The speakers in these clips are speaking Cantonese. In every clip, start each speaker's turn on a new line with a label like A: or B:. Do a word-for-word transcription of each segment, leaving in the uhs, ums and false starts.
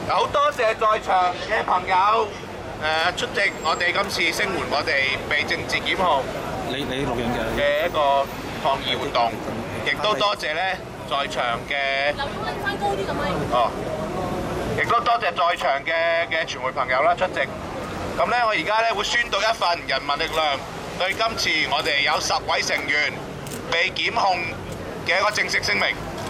A: 好多謝在場嘅朋友誒出席我哋今次聲援我哋被政治檢控
B: 你你錄影嘅
A: 嘅一個抗議活動，亦都多謝咧在場嘅
C: 留翻翻高啲咁樣。
A: 哦，亦都多謝在場嘅嘅傳媒朋友啦出席。咁咧，我而家咧會宣讀一份人民力量對今次我哋有十位成員被檢控嘅一個正式聲明。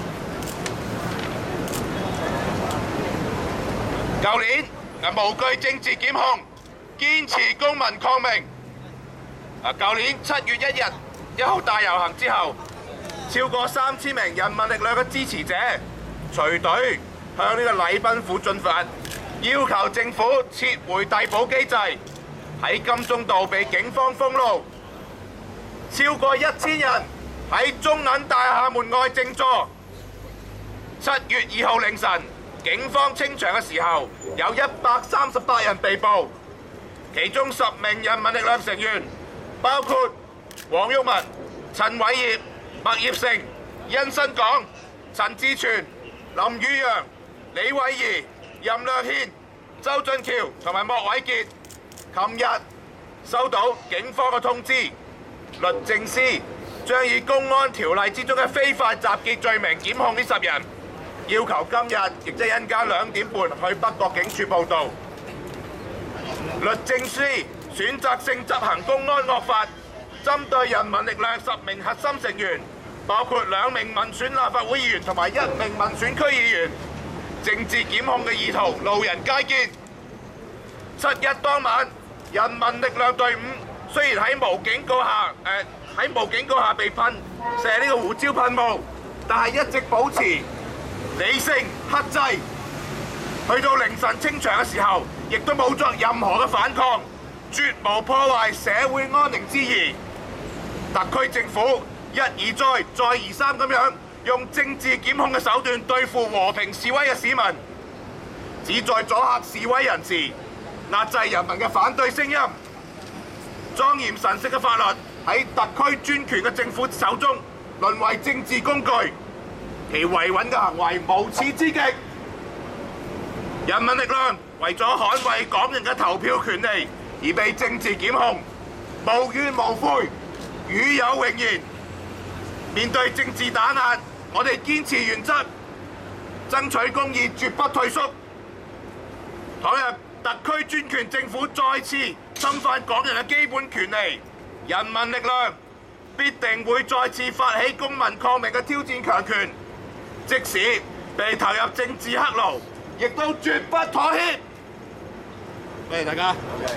A: 舊年無懼政治檢控，堅持公民抗命。啊，舊年七月一日一號大遊行之後，超過三千名人民力量嘅支持者隨隊向呢個禮賓府進發，要求政府撤回逮捕機制。喺金鐘道被警方封路，超過一千人喺中銀大廈門外靜坐。七月二號凌晨，警方清場嘅時候，有一百三十八人被捕，其中十名人民力量成員，包括黃毓民、陳偉業、麥業成、殷新港、陳志全、林宇陽、李慧儀、任亮憲、周俊橋同埋莫偉傑。琴日收到警方嘅通知，律政司將以公安條例之中嘅非法集結罪名檢控呢十人，要求今日亦即係陣間兩點半去北角警署報到。律政司選擇性執行公安惡法，針對人民力量十名核心成員，包括兩名民選立法會議員同埋一名民選區議員，政治檢控嘅意圖路人皆見。七一當晚，人民力量隊伍雖然喺無警告下，誒喺無警告下被噴射呢個胡椒噴霧，但係一直保持理性克制。去到凌晨清場嘅時候，亦都冇作任何嘅反抗，絕無破壞社會安寧之意。特區政府一而再、再而三咁樣用政治檢控嘅手段對付和平示威嘅市民，旨在阻嚇示威人士，壓制人民嘅反對聲音。莊嚴神聖嘅法律喺特區專權嘅政府手中淪為政治工具，其維穩嘅行為無恥之極。人民力量為咗捍衛港人嘅投票權利而被政治檢控，無怨無悔，與有榮焉。面對政治打壓，我哋堅持原則，爭取公義，絕不退縮。倘若特區專權政府再次侵犯港人嘅基本權利，人民力量必定會再次發起公民抗命嘅挑戰強權，即使被投入政治黑牢，亦都絕不妥協。多謝大家。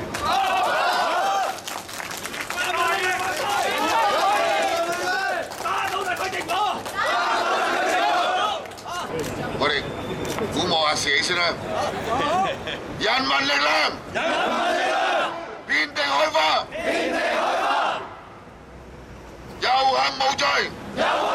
D: 我哋鼓舞下士氣先啦！人民力量，人民力量，遍地開花，遍地開花，遊行無罪，遊